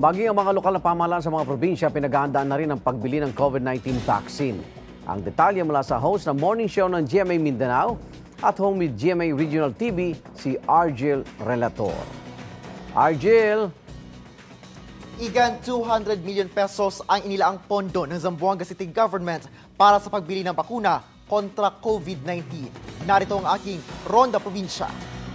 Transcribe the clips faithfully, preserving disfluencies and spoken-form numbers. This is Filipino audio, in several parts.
Maging ang mga lokal na pamahalaan sa mga probinsya, pinaghahandaan na rin ang pagbili ng COVID nineteen vaccine. Ang detalye mula sa host ng morning show ng G M A Mindanao at home with G M A Regional T V, si Argel Relator. Argel! Igan two hundred million pesos ang inilaang pondo ng Zamboanga City Government para sa pagbili ng bakuna kontra COVID nineteen. Narito ang aking Ronda Probinsya.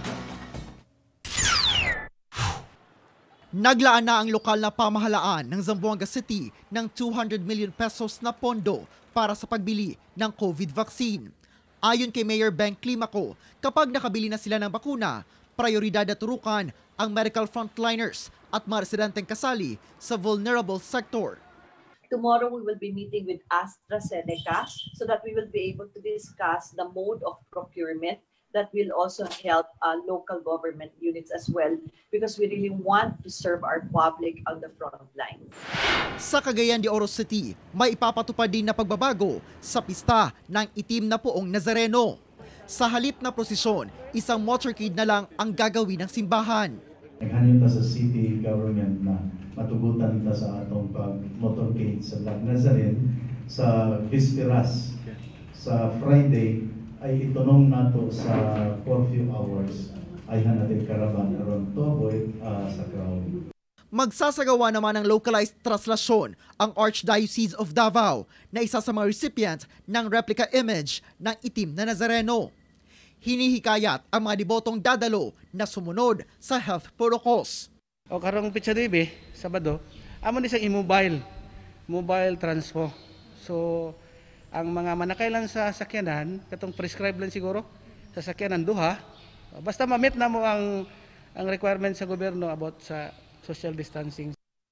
Naglaan na ang lokal na pamahalaan ng Zamboanga City ng two hundred million pesos na pondo para sa pagbili ng COVID vaccine. Ayon kay Mayor Ben Climaco, kapag nakabili na sila ng bakuna, prioridad na turukan ang medical frontliners at mga residenteng kasali sa vulnerable sector. Tomorrow we will be meeting with AstraZeneca so that we will be able to discuss the mode of procurement that will also help uh, local government units as well, because we really want to serve our public on the front lines. Sa Cagayan de Oro City, may ipapatupad din na pagbabago sa pista ng itim na poong Nazareno. Sa halip na prosesyon, isang motorcade na lang ang gagawin ng simbahan. Naghanin ta sa city government na matugutan ta sa atong pag-motorcade sa Black Nazarene sa Bisperas sa Friday ay itunong nato sa curfew hours ay hanatin karaban aron to avoid uh, sa crowd. Magsasagawa naman ng localized translasyon ang Archdiocese of Davao na isa sa mga recipient ng replica image ng itim na Nazareno. Hinihikayat ang mga debotong dadalo na sumunod sa health protocols. O karong pitsa dibe, Sabado, amo ni sa i-mobile, mobile transpo. So ang mga manakay lang sa sakyanan, katong prescribe lang siguro sa sakyanan duha, basta ma-meet na mo ang ang requirement sa gobyerno about sa social distancing.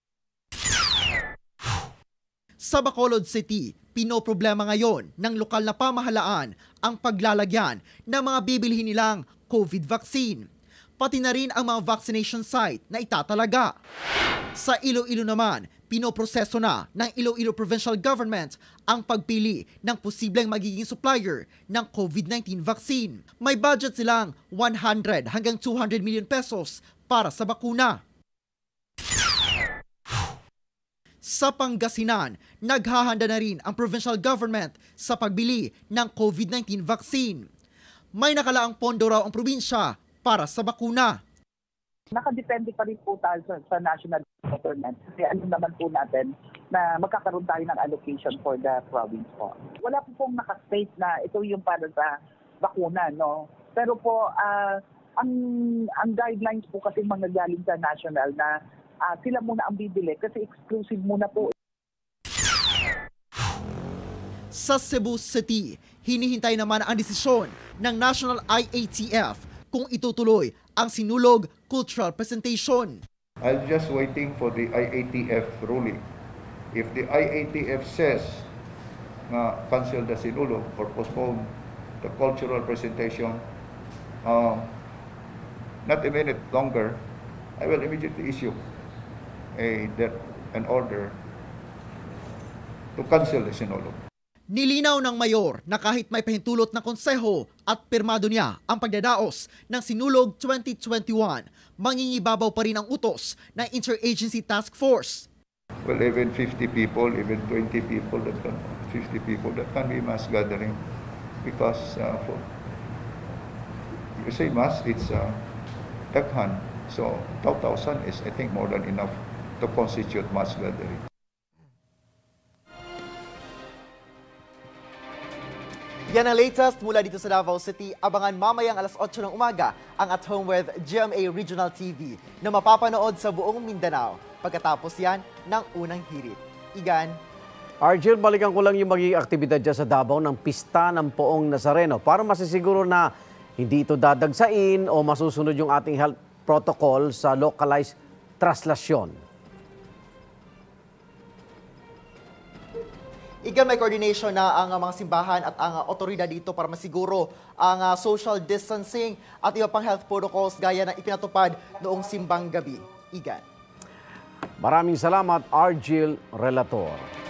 Sa Bacolod City, pinoproblema ngayon ng lokal na pamahalaan ang paglalagyan ng mga bibilhin nilang COVID vaccine. Pati na rin ang mga vaccination site na itatalaga. Sa Iloilo naman, pinoproseso na ng Iloilo Provincial Government ang pagpili ng posibleng magiging supplier ng COVID nineteen vaccine. May budget silang one hundred hanggang two hundred million pesos para sa bakuna. Sa Pangasinan, naghahanda na rin ang provincial government sa pagbili ng COVID nineteen vaccine. May nakalaang pondo raw ang probinsya para sa bakuna. Nakadepende pa rin po tayo sa, sa national government. Kasi alam naman po natin na magkakaroon tayo ng allocation for the province po. Wala po pong nakastate na ito yung para sa bakuna, no? Pero po, uh, ang, ang guidelines po kasi mga galing sa national na uh, sila muna ang bibili kasi exclusive muna po. Sa Cebu City, hinihintay naman ang desisyon ng National I A T F kung itutuloy ang sinulog cultural presentation. I'm just waiting for the I A T F ruling. If the I A T F says na cancel the sinulog or postpone the cultural presentation, uh, not a minute longer, I will immediately issue a that an order to cancel the sinulog. Nilinaw ng mayor na kahit may pahintulot ng konseho at pirmado niya ang pagdadaos ng Sinulog twenty twenty-one, mangingibabaw pa rin ang utos ng Interagency Task Force. Well, even fifty people, even twenty people, that can, fifty people, that can be mass gathering because uh, for, you say mass, it's uh, daghan. So, two thousand is, I think, more than enough to constitute mass gathering. Yan ang latest mula dito sa Davao City. Abangan mamayang alas otso ng umaga ang At Home with G M A Regional T V na mapapanood sa buong Mindanao. Pagkatapos yan ng unang hirit. Igan. Argel, balikan ko lang yung magiging aktibidad dyan sa Davao ng Pista ng Poong Nazareno para masisiguro na hindi ito dadagsain o masusunod yung ating health protocol sa localized translasyon. Igan, may coordination na ang mga simbahan at ang otoridad dito para masiguro ang uh, social distancing at iba pang health protocols gaya ng ipinatupad noong simbang gabi. Igan. Maraming salamat, Argel Relator.